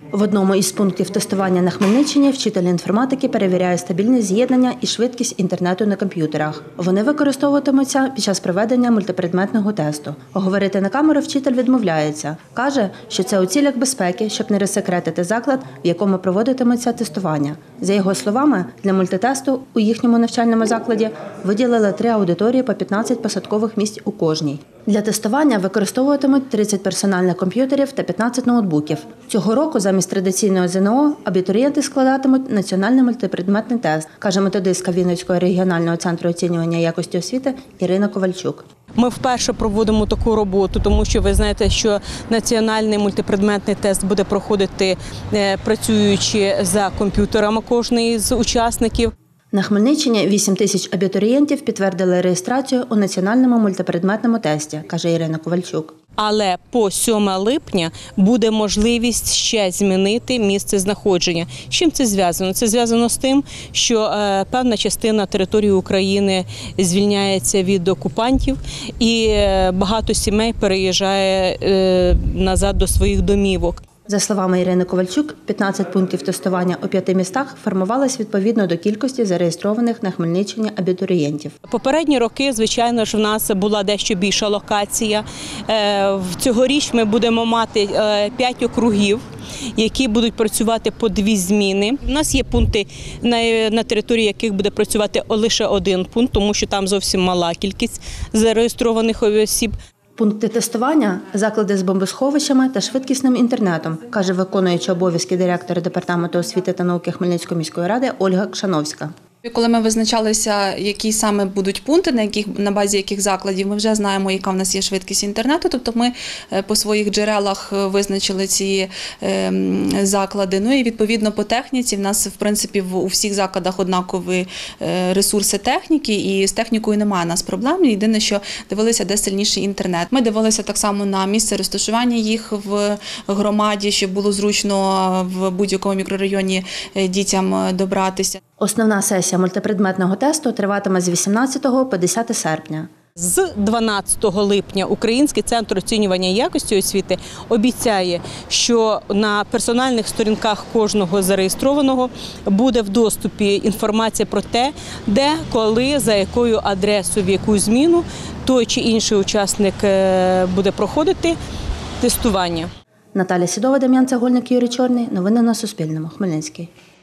В одному із пунктів тестування на Хмельниччині вчитель інформатики перевіряє стабільність з'єднання і швидкість інтернету на комп'ютерах. Вони використовуватимуться під час проведення мультипредметного тесту. Говорити на камеру вчитель відмовляється. Каже, що це у цілях безпеки, щоб не розсекретити заклад, в якому проводитиметься тестування. За його словами, для мультитесту у їхньому навчальному закладі виділили 3 аудиторії по 15 посадкових місць у кожній. Для тестування використовуватимуть 30 персональних комп'ютерів та 15 ноутбуків. Цього року замість традиційного ЗНО абітурієнти складатимуть національний мультипредметний тест, каже методистка Вінницького регіонального центру оцінювання якості освіти Ірина Ковальчук. Ми вперше проводимо таку роботу, тому що ви знаєте, що національний мультипредметний тест буде проходити працюючи за комп'ютерами кожної з учасників. На Хмельниччині 8 тисяч абітурієнтів підтвердили реєстрацію у національному мультипредметному тесті, каже Ірина Ковальчук. Але по 7 липня буде можливість ще змінити місце знаходження. З чим це зв'язано? Це зв'язано з тим, що певна частина території України звільняється від окупантів і багато сімей переїжджає назад до своїх домівок. За словами Ірини Ковальчук, 15 пунктів тестування у 5 містах формувались відповідно до кількості зареєстрованих на Хмельниччині абітурієнтів. Попередні роки, звичайно ж, в нас була дещо більша локація. Цьогоріч ми будемо мати 5 округів, які будуть працювати по 2 зміни. У нас є пункти, на території яких буде працювати лише 1 пункт, тому що там зовсім мала кількість зареєстрованих осіб. Пункти тестування – заклади з бомбосховищами та швидкісним інтернетом, каже виконуюча обов'язки директора Департаменту освіти та науки Хмельницької міської ради Ольга Кшановська. Коли ми визначалися, які саме будуть пункти, на базі яких закладів, ми вже знаємо, яка в нас є швидкість інтернету, тобто ми по своїх джерелах визначили ці заклади. Ну і відповідно по техніці, в нас в принципі у всіх закладах однакові ресурси техніки, і з технікою немає у нас проблем. Єдине, що дивилися, де сильніший інтернет. Ми дивилися так само на місце розташування їх в громаді, щоб було зручно в будь-якому мікрорайоні дітям добратися. Основна сесія мультипредметного тесту триватиме з 18 по 10 серпня. З 12 липня Український центр оцінювання якості освіти обіцяє, що на персональних сторінках кожного зареєстрованого буде в доступі інформація про те, де, коли, за якою адресою, в яку зміну той чи інший учасник буде проходити тестування. Наталя Сідова, Дем'ян Цегольник, Юрій Чорний. Новини на Суспільному. Хмельницький.